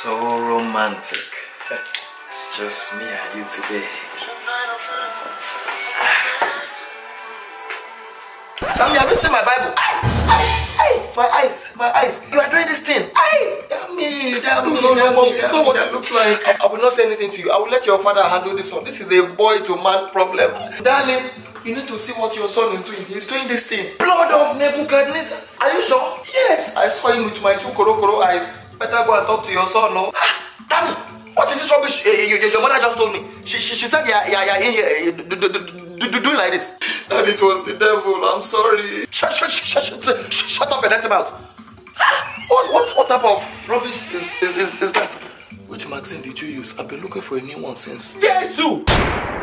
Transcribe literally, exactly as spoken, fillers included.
so romantic. It's just me and you today. Damn, you haven't seen my Bible. Aye, aye, aye. My eyes, my eyes. You are doing this thing. Aye. Damn me, damn me, no, no, damn no, me. it's not what it looks like. I, I will not say anything to you. I will let your father handle this one. This is a boy to man problem. Darling, you need to see what your son is doing. He's doing this thing. Blood of Nebuchadnezzar. Are you sure? Yes, I saw him with my two koro koro eyes. Better go and talk to your son, no? Ah, damn it. What is this rubbish? Uh, your, your mother just told me. She, she, she said, yeah, yeah, yeah, in here, uh, do, do, do, do, doing like this. That it was the devil. I'm sorry. Shut, shut, shut, shut, shut, shut up and let him out. What, what, what type of rubbish is, is, is, is that? Which magazine did you use? I've been looking for a new one since. Jesus!